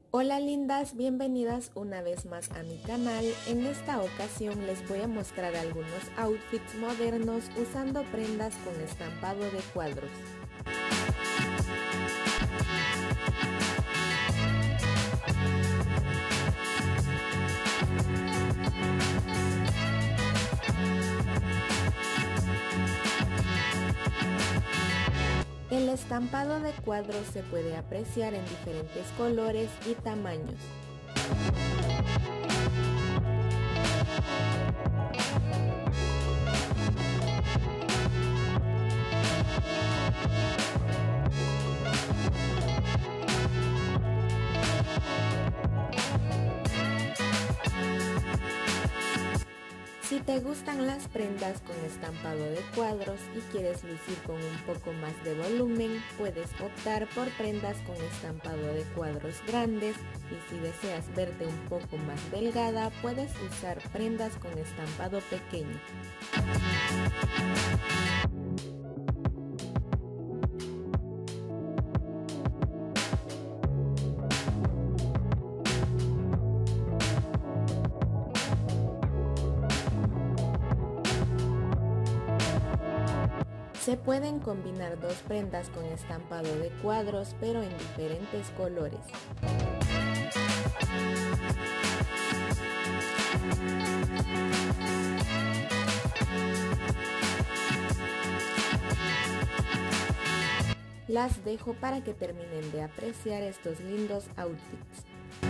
Hola lindas, bienvenidas una vez más a mi canal. En esta ocasión les voy a mostrar algunos outfits modernos usando prendas con estampado de cuadros. El estampado de cuadros se puede apreciar en diferentes colores y tamaños. Si te gustan las prendas con estampado de cuadros y quieres lucir con un poco más de volumen, puedes optar por prendas con estampado de cuadros grandes, y si deseas verte un poco más delgada, puedes usar prendas con estampado pequeño. Se pueden combinar dos prendas con estampado de cuadros, pero en diferentes colores. Las dejo para que terminen de apreciar estos lindos outfits.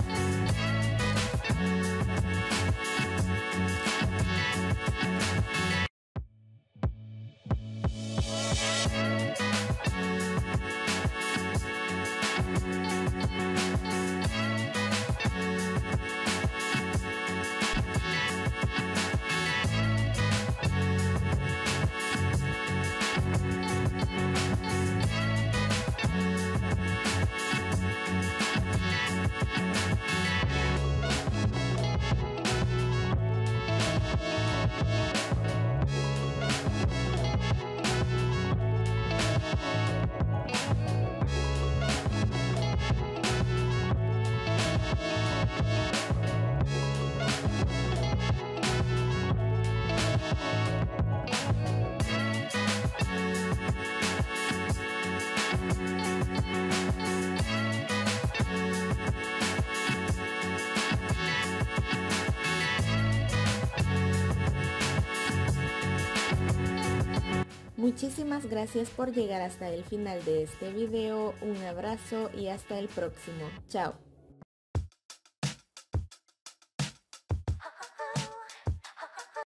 Muchísimas gracias por llegar hasta el final de este video, un abrazo y hasta el próximo. Chao.